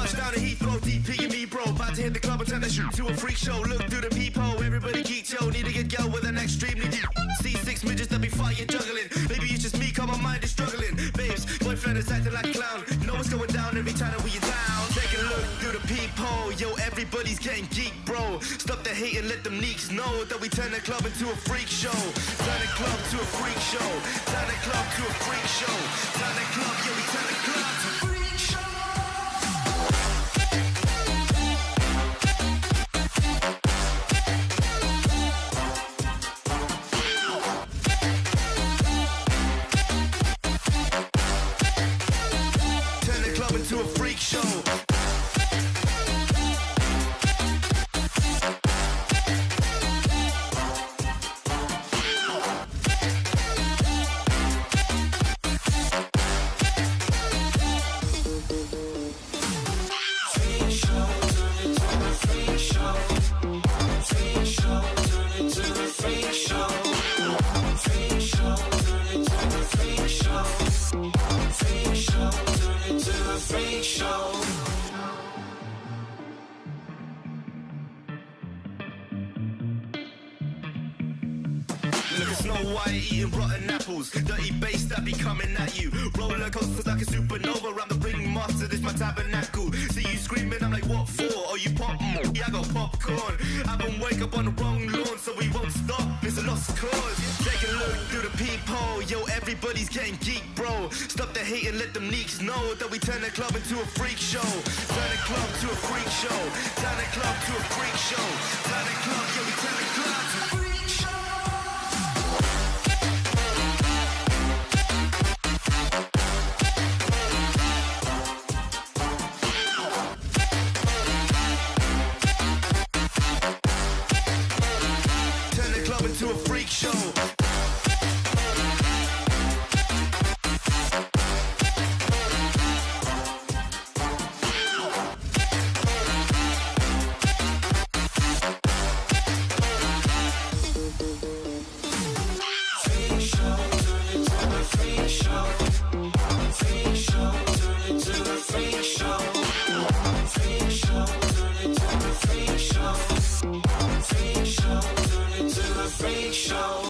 Touchdown to Heathrow, DP and me, bro. About to hit the club and turn that shit to a freak show. Look through the peephole, everybody geek, yo. Need to get girl with an extremely deep. See six midgets that be fighting, juggling. Maybe it's just me, cause my mind is struggling. Babes, boyfriend is acting like a clown. You know what's going down every time that we are down. Take a look through the peephole, yo. Everybody's getting geek, bro. Stop the hate and let them leaks know that we turn the club into a freak show. Turn the club to a freak show. Turn the club to a freak show. Turn the club, yeah, we turn the club to a freak show. Turn the club into a freak show. Look at Snow White eating rotten apples. Dirty bass that be coming at you. Roller coasters like a supernova. I'm the ringmaster, this my tabernacle. See you screaming, I'm like, what for? Oh, you pop? Yeah, I got popcorn. I haven't wake up on the wrong lawn, so we won't stop. It's a lost cause. Take a look through the peephole. Yo, everybody's getting geek, bro. Stop the hate and let them leaks know that we turn the club into a freak show. Turn the club to a freak show. Turn the club to a freak show. Turn the club, yeah, we turn the club to a freak show. To a freak show. Freak show, turn it to a freak show.